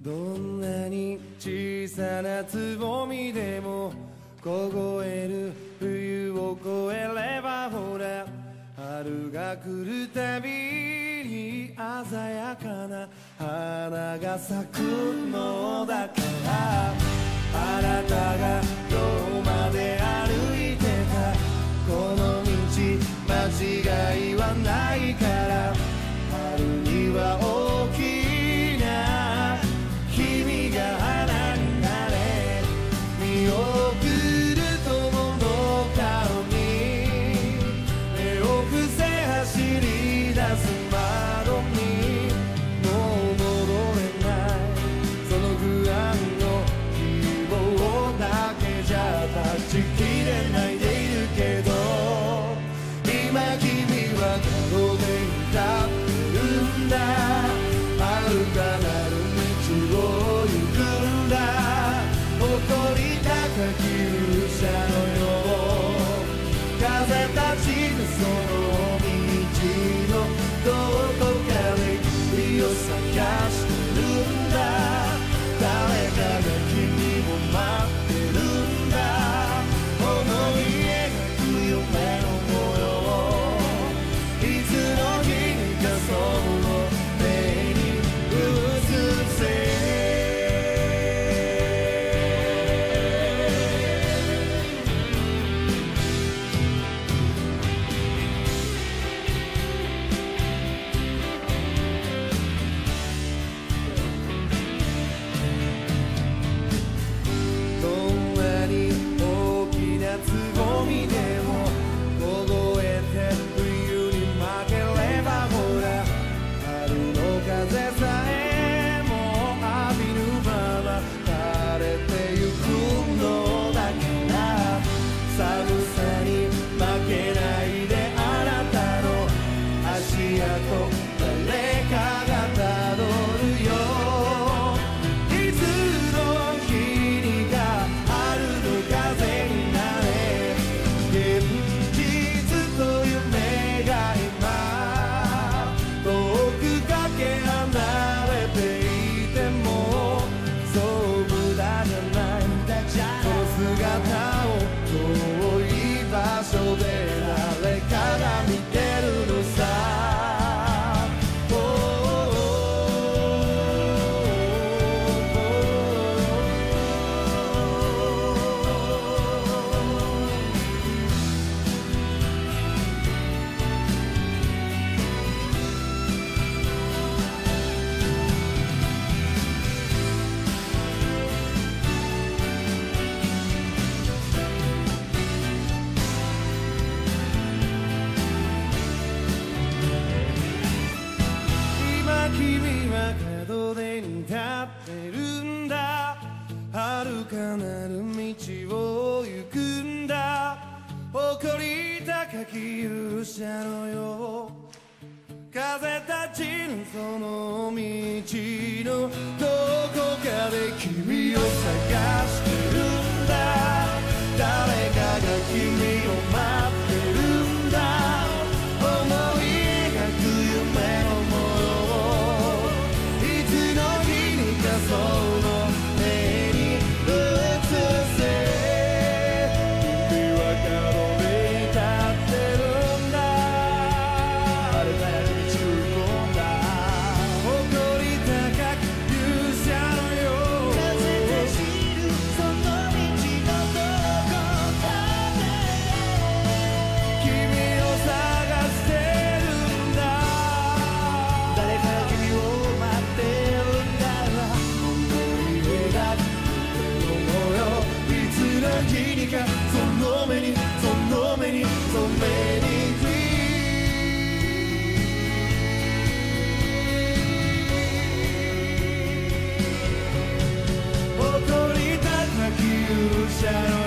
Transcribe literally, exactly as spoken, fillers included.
どんなに小さなつぼみでも凍える冬を越えればほら春が来るたびに鮮やかな花が咲くのだからあなたがどうまで歩いてたこの道間違いはないから春には大きな君が花になれ見送る友の顔に目を伏せ走り出す窓にもう戻れないその不安の希望だけじゃ断ち切れないでいるけど今君はどこで立ってるんだ遥かなる道を行くんだ誇り高き勇者のよう風立ちぬその道のどこかで君を探してるんだ誰かが君を待ってるんだ思い描く夢の模様いつの日にかその目に映せどんなに大きなつぼみでも凍えて冬に負ければほら春の風さえも浴びぬまま枯れてゆくのだから寒さに負けないであなたの足跡誰かがたどるよいつの日にか春の風になれ現実と夢が今遠くかけ離れていてもそう無駄じゃないその姿を遠い場所で誰かが見てるのさ今君は門出に立ってるんだ遥かなる道を行くんだ誇り高き勇者のよう風立ちぬその道のどこかで君を探してるんだ誰かが君を待ってるんだ思い描く夢の模様いつの日にかその目に映せ君は角で立ってるんだあれだよ道をんだ誇り高き勇者のよう風で知るその道のどこかで君を探してるんだ誰かが君を待ってるんだ思い描く夢の模様いつの日にかその目にその目にその目に誇り高き勇者の